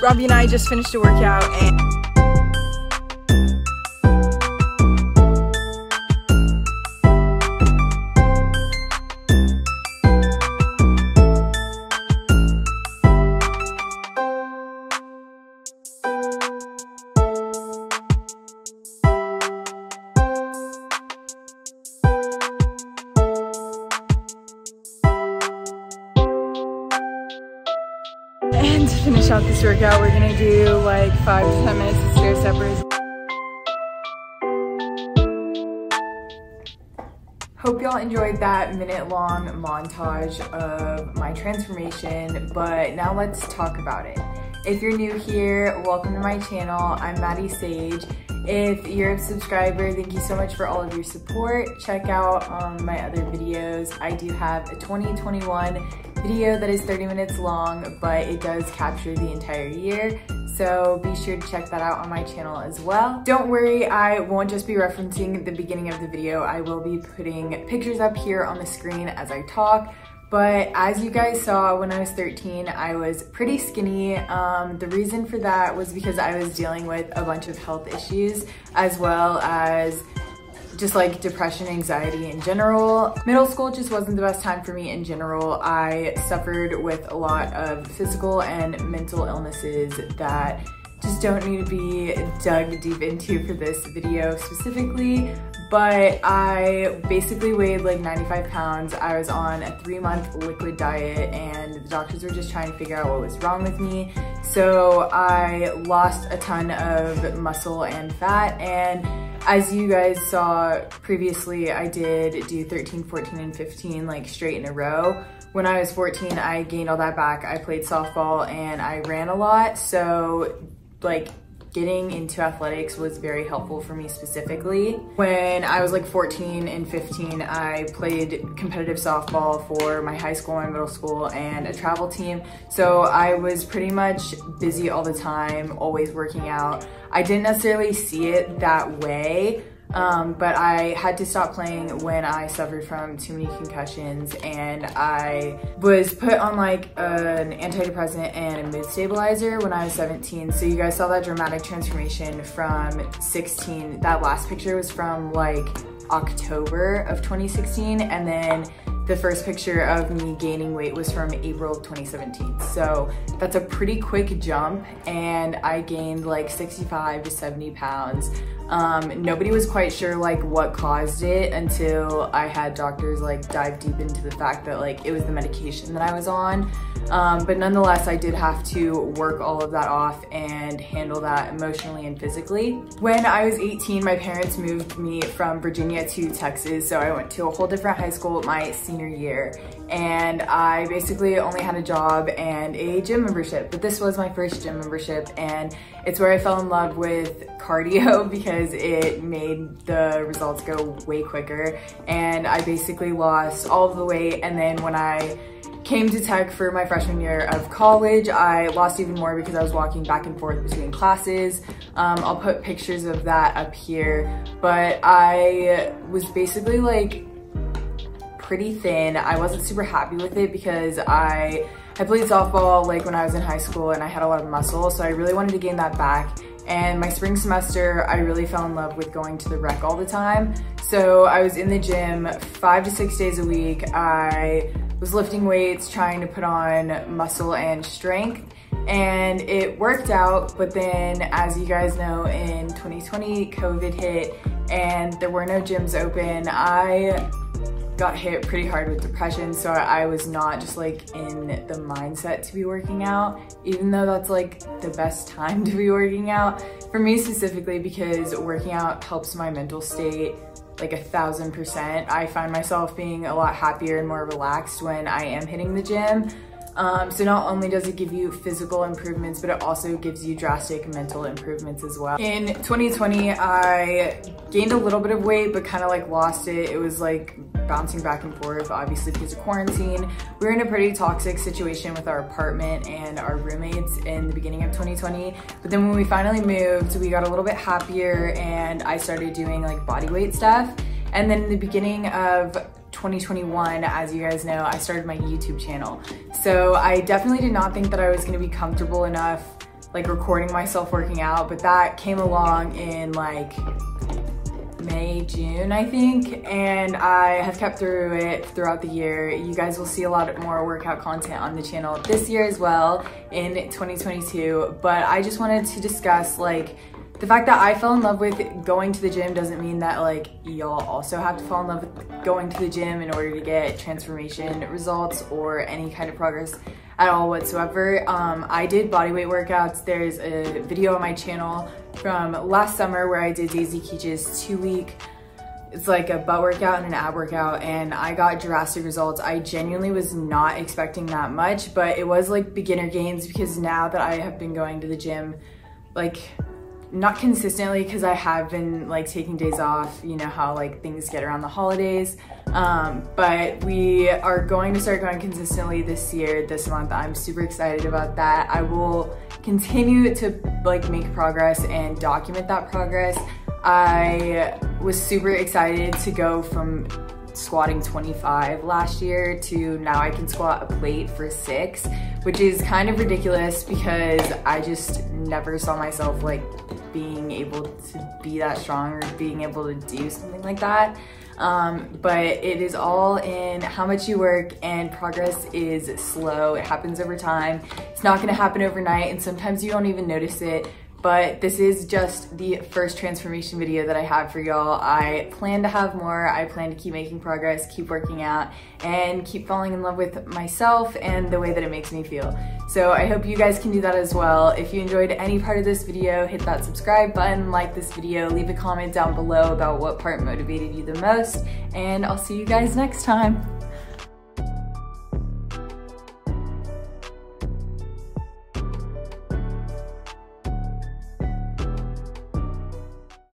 Robbie and I just finished a workout and to finish off this workout, we're gonna do like 5 to 10 minutes of stair steppers. Hope y'all enjoyed that minute-long montage of my transformation, but now let's talk about it. If you're new here, welcome to my channel. I'm Maddie Sage. If you're a subscriber, thank you so much for all of your support. Check out my other videos. I do have a 2021 video that is 30 minutes long, but it does capture the entire year. So be sure to check that out on my channel as well. Don't worry, I won't just be referencing the beginning of the video. I will be putting pictures up here on the screen as I talk. But as you guys saw, when I was 13, I was pretty skinny. The reason for that was because I was dealing with a bunch of health issues, as well as just like depression, anxiety in general. Middle school just wasn't the best time for me in general. I suffered with a lot of physical and mental illnesses that just don't need to be dug deep into for this video specifically. But I basically weighed like 95 pounds. I was on a 3-month liquid diet and the doctors were just trying to figure out what was wrong with me. So I lost a ton of muscle and fat, and as you guys saw previously, I did do 13, 14, and 15 like straight in a row. When I was 14, I gained all that back. I played softball and I ran a lot. So like getting into athletics was very helpful for me specifically. When I was like 14 and 15, I played competitive softball for my high school and middle school and a travel team. So I was pretty much busy all the time, always working out. I didn't necessarily see it that way, but I had to stop playing when I suffered from too many concussions, and I was put on like an antidepressant and a mood stabilizer when I was 17. So you guys saw that dramatic transformation from 16. That last picture was from like October of 2016, and then the first picture of me gaining weight was from April of 2017. So that's a pretty quick jump, and I gained like 65 to 70 pounds. Nobody was quite sure like what caused it until I had doctors like dive deep into the fact that like it was the medication that I was on. But nonetheless, I did have to work all of that off and handle that emotionally and physically. When I was 18, my parents moved me from Virginia to Texas. So I went to a whole different high school my senior year, and I basically only had a job and a gym membership. But this was my first gym membership, and it's where I fell in love with cardio because it made the results go way quicker. And I basically lost all of the weight, and then when I came to tech for my freshman year of college, I lost even more because I was walking back and forth between classes. I'll put pictures of that up here, but I was basically like pretty thin. I wasn't super happy with it because I had played softball like when I was in high school and I had a lot of muscle, so I really wanted to gain that back. And my spring semester, I really fell in love with going to the rec all the time. So I was in the gym 5 to 6 days a week. I was lifting weights, trying to put on muscle and strength, and it worked out. But then, as you guys know, in 2020, COVID hit and there were no gyms open. I got hit pretty hard with depression, so I was not just like in the mindset to be working out, even though that's like the best time to be working out for me specifically, because working out helps my mental state like 1000%. I find myself being a lot happier and more relaxed when I am hitting the gym. So not only does it give you physical improvements, but it also gives you drastic mental improvements as well. In 2020, I gained a little bit of weight, but kind of like lost it. It was like bouncing back and forth, obviously because of quarantine. We were in a pretty toxic situation with our apartment and our roommates in the beginning of 2020. But then when we finally moved, we got a little bit happier and I started doing like body weight stuff. And then in the beginning of 2021, as you guys know, I started my YouTube channel. So I definitely did not think that I was gonna be comfortable enough like recording myself working out, but that came along in like May, June, I think, and I have kept through it throughout the year. You guys will see a lot more workout content on the channel this year as well in 2022, but I just wanted to discuss like the fact that I fell in love with going to the gym doesn't mean that like y'all also have to fall in love with going to the gym in order to get transformation results or any kind of progress at all whatsoever. I did bodyweight workouts. There's a video on my channel from last summer where I did Daisy Keach's 2-week, it's like a butt workout and an ab workout, and I got drastic results. I genuinely was not expecting that much, but it was like beginner gains because now that I have been going to the gym, like not consistently because I have been like taking days off, you know how like things get around the holidays, but we are going to start going consistently this year, this month. I'm super excited about that. I will continue to like make progress and document that progress. I was super excited to go from squatting 25 last year to now I can squat a plate for 6, which is kind of ridiculous because I just never saw myself like being able to be that strong or being able to do something like that. But it is all in how much you work, and progress is slow. It happens over time. It's not gonna happen overnight, and sometimes you don't even notice it. But this is just the first transformation video that I have for y'all. I plan to have more. I plan to keep making progress, keep working out, and keep falling in love with myself and the way that it makes me feel. So I hope you guys can do that as well. If you enjoyed any part of this video, hit that subscribe button, like this video, leave a comment down below about what part motivated you the most, and I'll see you guys next time.